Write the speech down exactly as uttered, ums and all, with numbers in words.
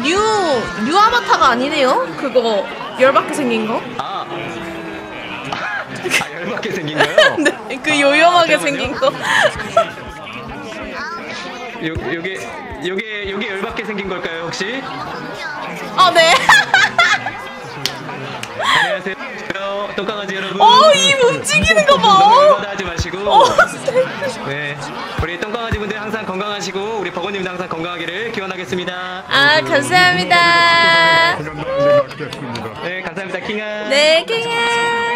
뉴, 뉴 아바타가 아니네요? 그거, 열받게 생긴 거? 아, 아 열받게 생긴 거요? 네, 그 요염하게 아, 생긴 거. 요, 요게, 요게, 요게 열받게 생긴 걸까요, 혹시? 아, 네. 안녕하세요. 똥강아지 여러분. 어, 입 움직이는 거 봐. 열받아 하지 마시고. 어, 네. 우리 똥강아지 분들 항상 건강하시고, 우리 버거님도 항상 건강하기를 기원하겠습니다. 아, 감사합니다. 네, 감사합니다, 킹아. 네, 킹아.